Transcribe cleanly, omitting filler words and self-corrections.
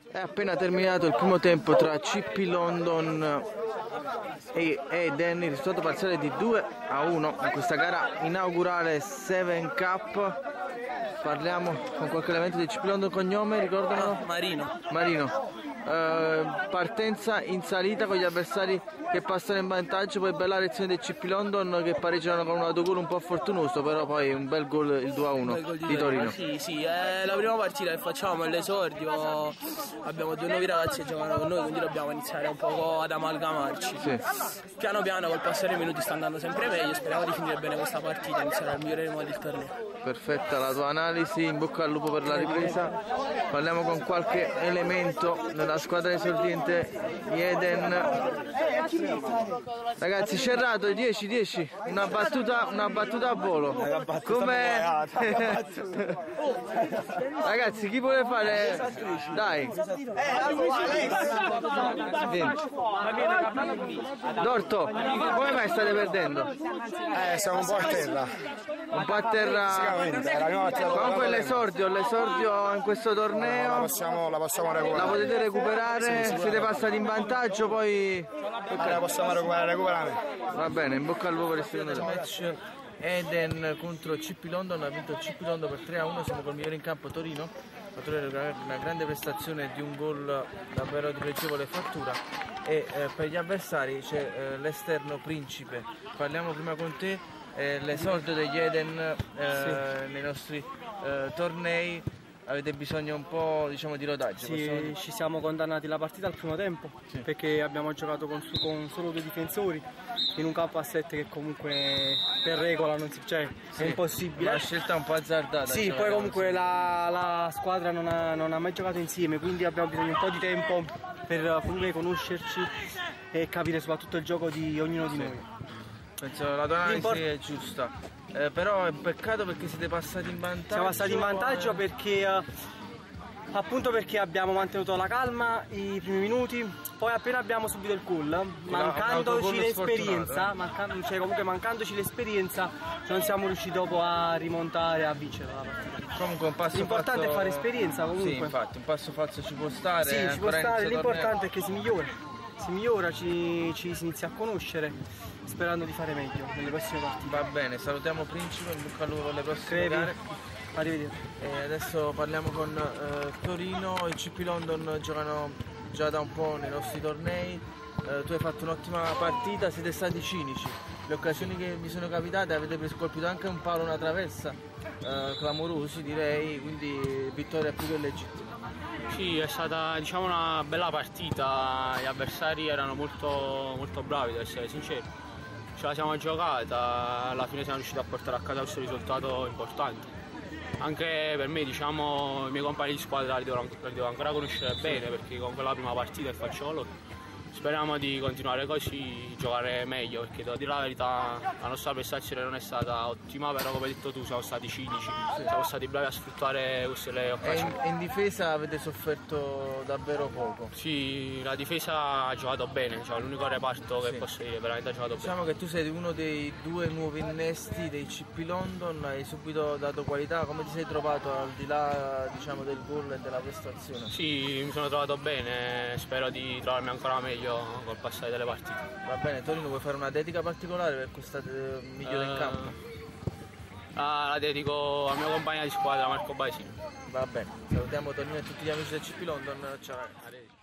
È appena terminato il primo tempo tra CP London e Eden, il risultato parziale di 2-1 in questa gara inaugurale 7 Cup. Parliamo con qualche elemento di CP London, cognome, ricordano? Marino. Partenza in salita con gli avversari che passano in vantaggio, poi bella reazione dei CP London che pareggiano con un autogol un po' fortunoso, però poi un bel gol, il 2-1 di Torino. Sì, è la prima partita che facciamo all'esordio, abbiamo due nuovi ragazzi che giocano con noi, quindi dobbiamo iniziare un po' ad amalgamarci. Sì. Piano piano col passare dei minuti sta andando sempre meglio, speriamo di finire bene questa partita, iniziare al migliore modo il torneo. Perfetta la tua analisi, in bocca al lupo per la ripresa. Parliamo con qualche elemento nella squadra esordiente di Eden. Ragazzi, Cerrato 10-10, una battuta a volo. Come ragazzi, chi vuole fare? Dai. Dorto, come mai state perdendo? Siamo un po' a terra. Un po' a terra. Comunque l'esordio in questo torneo la possiamo recuperare. La potete recuperare, sì. Siete passati in vantaggio, poi la possiamo recuperare. Va bene, in bocca al lupo per il secondo match. Eden contro CP London, ha vinto CP London per 3-1, siamo col migliore in campo Torino. Una grande prestazione di un gol davvero di pregevole fattura, e per gli avversari c'è l'esterno Principe. Parliamo prima con te, l'esordio degli Eden nei nostri tornei. Avete bisogno un po', diciamo, di rodaggio? Sì, ci siamo condannati la partita al primo tempo, sì, perché abbiamo giocato con solo due difensori in un campo a 7 che comunque per regola non si, cioè, sì, è impossibile. Una scelta un po' azzardata. Sì, poi comunque la squadra non ha mai giocato insieme, quindi abbiamo bisogno un po' di tempo per comunque conoscerci e capire soprattutto il gioco di ognuno di noi. Penso la tua analisi è giusta. Però è un peccato perché siete passati in vantaggio. Siamo passati in vantaggio perché appunto perché abbiamo mantenuto la calma i primi minuti, poi appena abbiamo subito il gol, mancandoci l'esperienza, mancandoci l'esperienza, non siamo riusciti dopo a rimontare, a vincere la partita. Comunque un passo l'importante falso... è fare esperienza comunque. Sì, infatti, un passo falso ci può stare. Sì, ci può stare, l'importante è che si migliora, ci si inizia a conoscere, sperando di fare meglio nelle prossime partite. Va bene, salutiamo Principe, in bocca al lupo per le prossime gare. Arrivederci. Adesso parliamo con Torino. I CP London giocano già da un po' nei nostri tornei. Tu hai fatto un'ottima partita, siete stati cinici. Le occasioni che vi sono capitate, avete colpito anche un palo, una traversa, clamorosi direi, quindi vittoria più che legittima. Sì, è stata, diciamo, una bella partita, gli avversari erano molto bravi, devo essere sincero. Ce la siamo giocata, alla fine siamo riusciti a portare a casa questo risultato importante. Anche per me, diciamo, i miei compagni di squadra li devo ancora conoscere bene, perché con quella prima partita che faccio loro. Speriamo di continuare così, giocare meglio, perché devo dire la verità, la nostra prestazione non è stata ottima, però come hai detto tu siamo stati cinici, siamo stati bravi a sfruttare queste occasioni. E in difesa avete sofferto davvero poco? Sì, la difesa ha giocato bene, cioè, l'unico reparto che posso dire, veramente ha giocato bene. Diciamo che tu sei uno dei due nuovi innesti dei CP London, hai subito dato qualità, come ti sei trovato al di là, diciamo, del gol e della prestazione? Sì, mi sono trovato bene, spero di trovarmi ancora meglio col passare delle partite. Va bene, Torino, vuoi fare una dedica particolare per questa migliore in campo? La dedico al mio compagno di squadra Marco Basino. Va bene, salutiamo Torino e tutti gli amici del CP London, ciao.